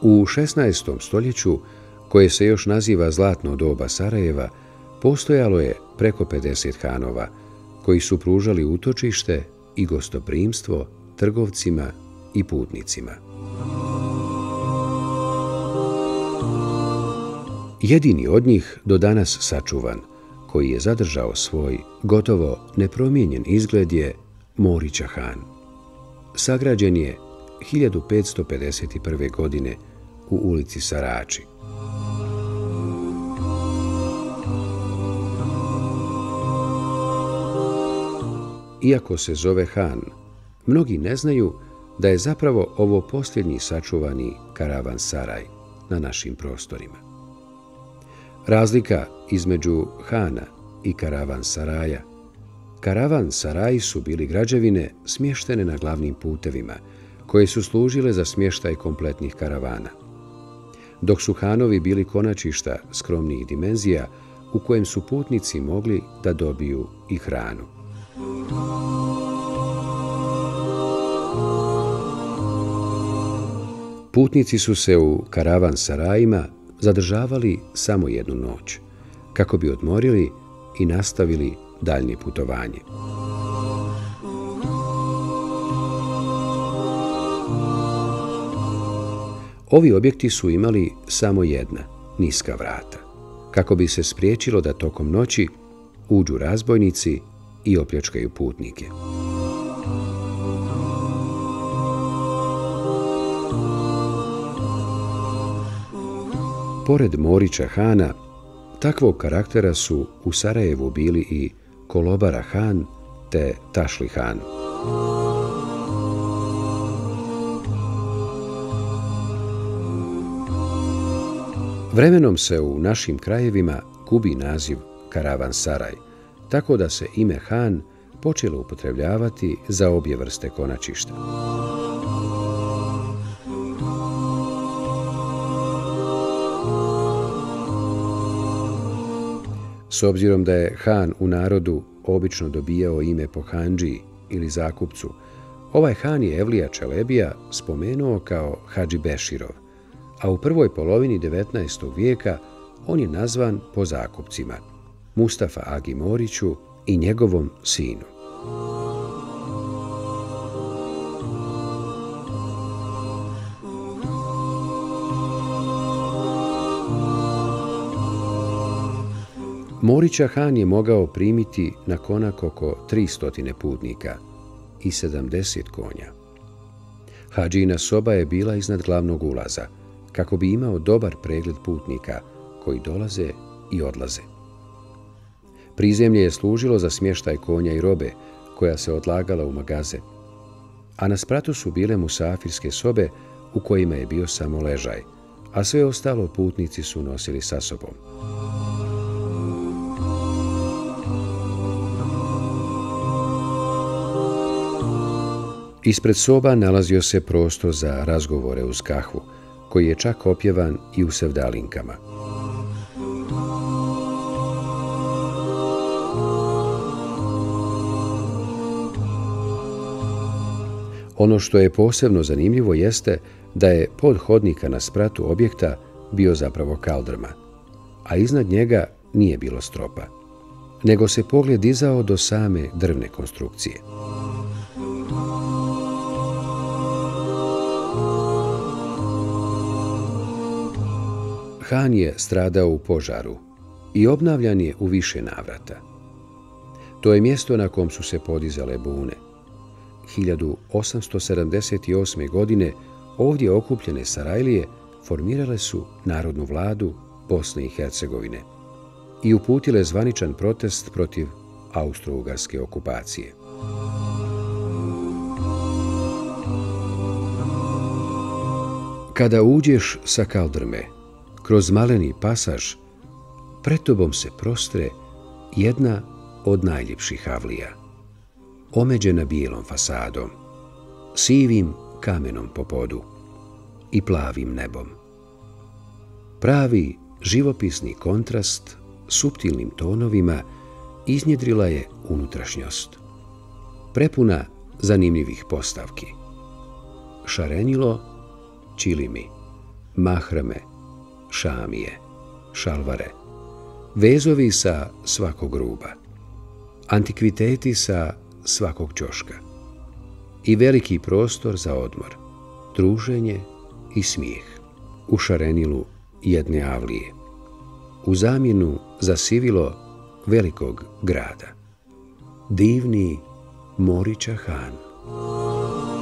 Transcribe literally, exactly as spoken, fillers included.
U šesnaestom stoljeću, koje se još naziva zlatno doba Sarajeva, postojalo je preko pedeset hanova, koji su pružali utočište i gostoprimstvo trgovcima i putnicima. Jedini od njih do danas sačuvan, koji je zadržao svoj gotovo nepromijenjen izgled, je Morića Han. Sagrađen je hiljadu petsto pedeset prve. godine u ulici Sarači. Iako se zove Han, mnogi ne znaju da je zapravo ovo posljednji sačuvani karavan-saraj na našim prostorima. Razlika između Hana i karavan-saraja. Karavan-saraji su bili građevine smještene na glavnim putevima, koje su služile za smještaj kompletnih karavana, dok su hanovi bili konačišta skromnijih dimenzija u kojem su putnici mogli da dobiju i hranu. Putnici su se u karavan-sarajima zadržavali samo jednu noć, kako bi odmorili i nastavili daljnje putovanje. Ovi objekti su imali samo jedna, niska vrata, kako bi se spriječilo da tokom noći uđu razbojnici i opljačkaju putnike. Pored Morića Hana, takvog karaktera su u Sarajevu bili i Kolobara Han te Tašli Han. Vremenom se u našim krajevima gubi naziv karavan-saraj, tako da se ime Han počelo upotrebljavati za obje vrste konačišta. S obzirom da je Han u narodu obično dobijao ime po handžiji ili zakupcu, ovaj Han je Evlija Čelebija spomenuo kao Hadži Beširov, a u prvoj polovini devetnaestog vijeka on je nazvan po zakupcima, Mustafa Agi Moriću i njegovom sinu. Morića Han je mogao primiti na konak oko tristo putnika i sedamdeset konja. Hadžina soba je bila iznad glavnog ulaza, kako bi imao dobar pregled putnika koji dolaze i odlaze. Prizemlje je služilo za smještaj konja i robe koja se odlagala u magaze, a na spratu su bile musafirske sobe u kojima je bio samo ležaj, a sve ostalo putnici su nosili sa sobom. Ispred soba nalazio se prostor za razgovore uz kahvu, koji je čak opjevan i u sevdalinkama. Ono što je posebno zanimljivo jeste da je pod hodnika na spratu objekta bio zapravo kaldrma, a iznad njega nije bilo stropa, nego se pogled dizao do same drvne konstrukcije. Han je stradao u požaru i obnavljan je u više navrata. To je mjesto na kom su se podizale bune. hiljadu osamsto sedamdeset osme. godine ovdje okupljene Sarajlije formirale su Narodnu vladu Bosne i Hercegovine i uputile zvaničan protest protiv austro-ugarske okupacije. Kada uđeš sa kaldrme kroz maleni pasaž, pred tobom se prostre jedna od najljepših avlija, omeđena bijelom fasadom, sivim kamenom po podu i plavim nebom. Pravi živopisni kontrast suptilnim tonovima iznjedrila je unutrašnjost, prepuna zanimljivih postavki. Šarenilo, čilimi, mahrame, šamije, šalvare, vezovi sa svakog ruba, antikviteti sa svakog ćoška i veliki prostor za odmor, druženje i smijeh u šarenilu jedne avlije, u zamjenu za sivilo velikog grada. Divni Morića Han.